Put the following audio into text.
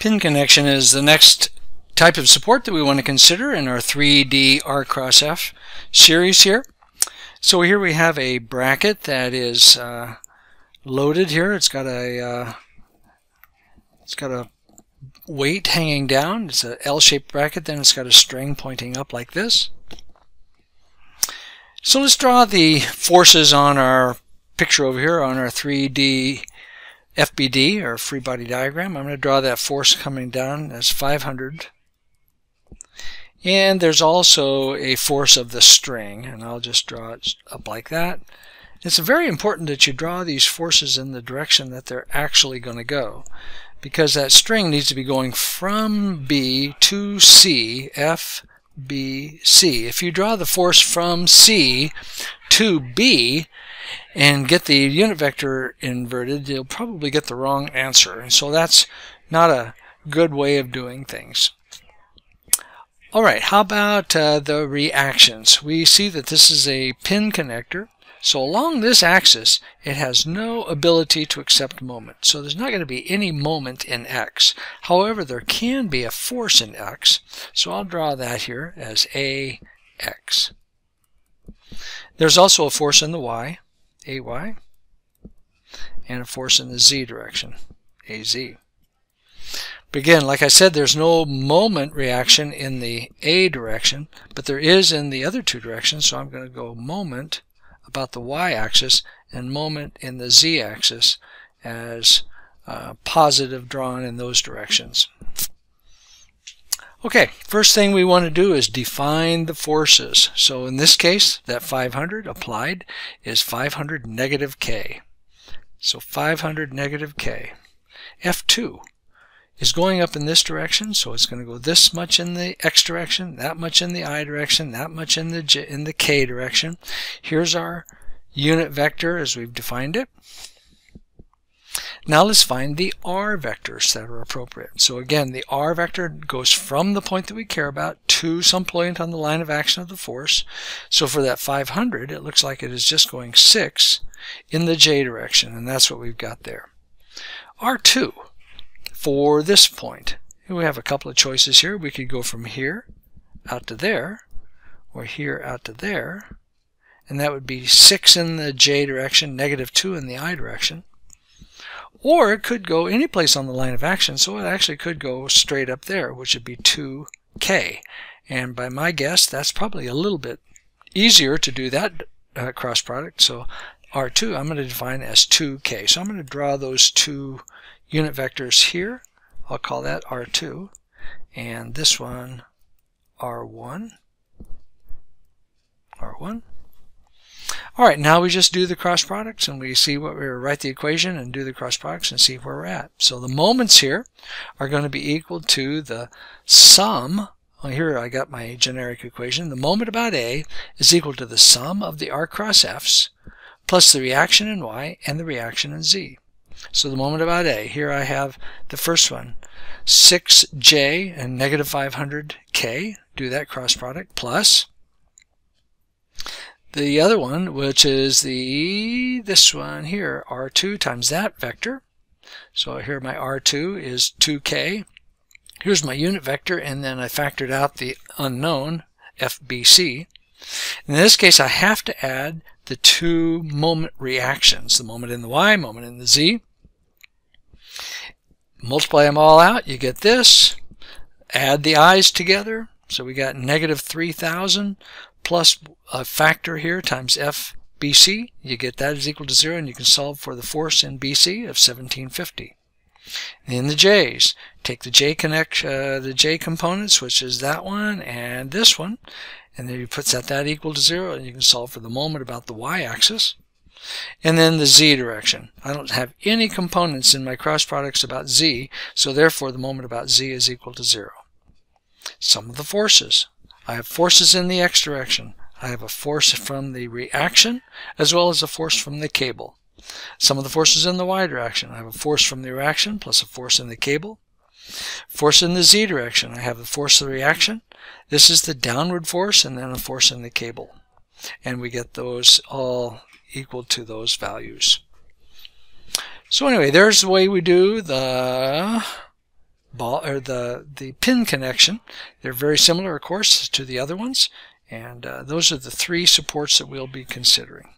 Pin connection is the next type of support that we want to consider in our 3D R x F series here. So here we have a bracket that is loaded here. It's got a weight hanging down. It's an L-shaped bracket. Then it's got a string pointing up like this. So let's draw the forces on our picture over here on our 3D FBD, or free body diagram. I'm going to draw that force coming down as 500. And there's also a force of the string, and I'll just draw it up like that. It's very important that you draw these forces in the direction that they're actually going to go, because that string needs to be going from B to C, F, B, C. If you draw the force from C to B and get the unit vector inverted, you'll probably get the wrong answer. And so that's not a good way of doing things. Alright, how about the reactions? We see that this is a pin connector. So along this axis, it has no ability to accept moment. So there's not going to be any moment in X. However, there can be a force in X. So I'll draw that here as AX. There's also a force in the Y, AY, and a force in the Z direction, AZ. But again, like I said, there's no moment reaction in the A direction, but there is in the other two directions. So I'm going to go moment about the y-axis and moment in the z-axis as positive drawn in those directions. Okay, first thing we want to do is define the forces. So in this case, that 500 applied is 500 negative K. So 500 negative K. F2 is going up in this direction, so it's going to go this much in the X direction, that much in the I direction, that much in the K direction. Here's our unit vector as we've defined it. Now let's find the R vectors that are appropriate. So again, the R vector goes from the point that we care about to some point on the line of action of the force. So for that 500, it looks like it is just going 6 in the J direction, and that's what we've got there. R2 for this point. We have a couple of choices here. We could go from here out to there, or here out to there, and that would be 6 in the J direction, negative 2 in the I direction. Or it could go any place on the line of action, so it actually could go straight up there, which would be 2K. And by my guess, that's probably a little bit easier to do that cross product. So R2 I'm going to define as 2K. So I'm going to draw those two unit vectors here. I'll call that R2. And this one R1. R1. Alright, now we just do the cross products and we see what we write the equation and do the cross products and see where we're at. So the moments here are going to be equal to the sum. Well, here I got my generic equation. The moment about A is equal to the sum of the R cross F's plus the reaction in Y and the reaction in Z. So the moment about A, here I have the first one, 6J and negative 500K, do that cross product, plus the other one, which is this one here, R2 times that vector. So here my R2 is 2K. Here's my unit vector, and then I factored out the unknown, FBC. In this case, I have to add the two moment reactions, the moment in the Y, moment in the Z. Multiply them all out, you get this. Add the I's together, so we got negative 3,000 plus a factor here times FBC. You get that is equal to 0, and you can solve for the force in BC of 1750. And in the J's, take the J components, which is that one and this one, and then you put that equal to 0, and you can solve for the moment about the y-axis. And then the Z direction. I don't have any components in my cross products about Z, so therefore the moment about Z is equal to 0. Sum of the forces. I have forces in the X direction. I have a force from the reaction as well as a force from the cable. Sum of the forces in the Y direction. I have a force from the reaction plus a force in the cable. Force in the Z direction. I have the force of the reaction. This is the downward force and then a force in the cable. And we get those all equal to those values. So anyway, there's the way we do the the pin connection. They're very similar, of course, to the other ones, and those are the three supports that we'll be considering.